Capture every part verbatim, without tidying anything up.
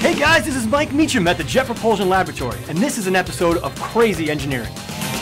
Hey guys, this is Mike Meacham at the Jet Propulsion Laboratory, and this is an episode of Crazy Engineering.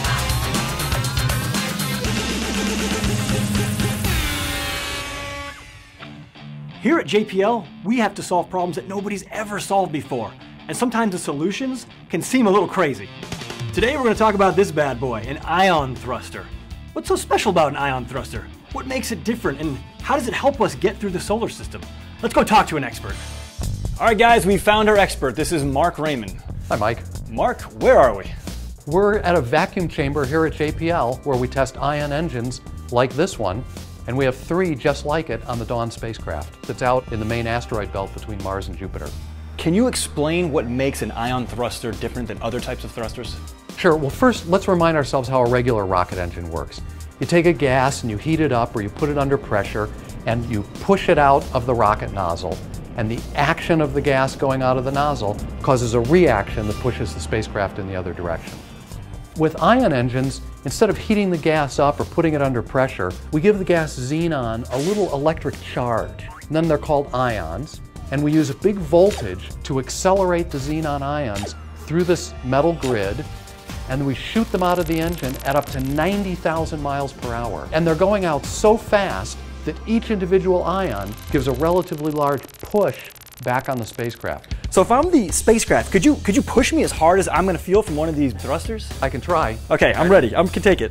Here at J P L, we have to solve problems that nobody's ever solved before, and sometimes the solutions can seem a little crazy. Today we're going to talk about this bad boy, an ion thruster. What's so special about an ion thruster? What makes it different, and how does it help us get through the solar system? Let's go talk to an expert. All right guys, we found our expert. This is Mark Raymond. Hi Mike. Mark, where are we? We're at a vacuum chamber here at J P L where we test ion engines like this one, and we have three just like it on the Dawn spacecraft that's out in the main asteroid belt between Mars and Jupiter. Can you explain what makes an ion thruster different than other types of thrusters? Sure. Well, first let's remind ourselves how a regular rocket engine works. You take a gas and you heat it up, or you put it under pressure and you push it out of the rocket nozzle. And the action of the gas going out of the nozzle causes a reaction that pushes the spacecraft in the other direction. With ion engines, instead of heating the gas up or putting it under pressure, we give the gas xenon a little electric charge. And then they're called ions. And we use a big voltage to accelerate the xenon ions through this metal grid. And we shoot them out of the engine at up to ninety thousand miles per hour. And they're going out so fast that each individual ion gives a relatively large push back on the spacecraft. So if I'm the spacecraft, could you could you push me as hard as I'm going to feel from one of these thrusters? I can try. Okay, I'm ready. I can take it.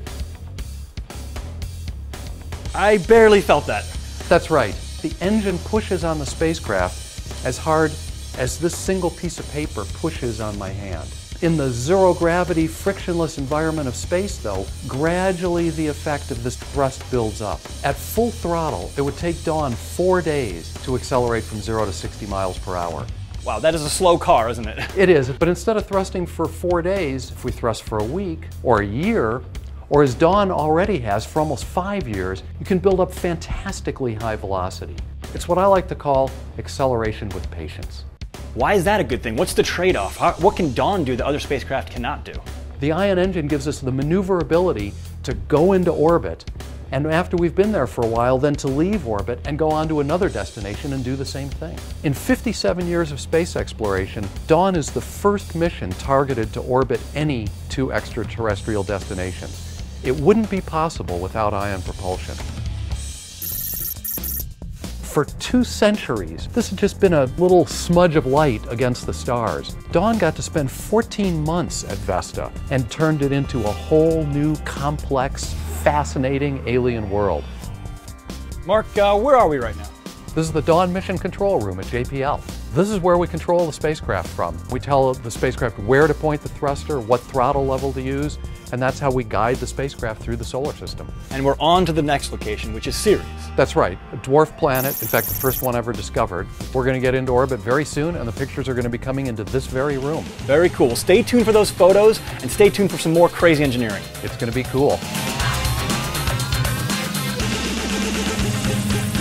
I barely felt that. That's right. The engine pushes on the spacecraft as hard as this single piece of paper pushes on my hand. In the zero gravity, frictionless environment of space, though, gradually the effect of this thrust builds up. At full throttle, it would take Dawn four days to accelerate from zero to sixty miles per hour. Wow, that is a slow car, isn't it? It is, but instead of thrusting for four days, if we thrust for a week or a year, or as Dawn already has for almost five years, you can build up fantastically high velocity. It's what I like to call acceleration with patience. Why is that a good thing? What's the trade-off? How, what can Dawn do that other spacecraft cannot do? The ion engine gives us the maneuverability to go into orbit, and after we've been there for a while, then to leave orbit and go on to another destination and do the same thing. In fifty-seven years of space exploration, Dawn is the first mission targeted to orbit any two extraterrestrial destinations. It wouldn't be possible without ion propulsion. For two centuries, this had just been a little smudge of light against the stars. Dawn got to spend fourteen months at Vesta and turned it into a whole new, complex, fascinating alien world. Mark, uh, where are we right now? This is the Dawn Mission Control Room at J P L. This is where we control the spacecraft from. We tell the spacecraft where to point the thruster, what throttle level to use, and that's how we guide the spacecraft through the solar system. And we're on to the next location, which is Ceres. That's right, a dwarf planet, in fact the first one ever discovered. We're going to get into orbit very soon, and the pictures are going to be coming into this very room. Very cool. Stay tuned for those photos, and stay tuned for some more crazy engineering. It's going to be cool.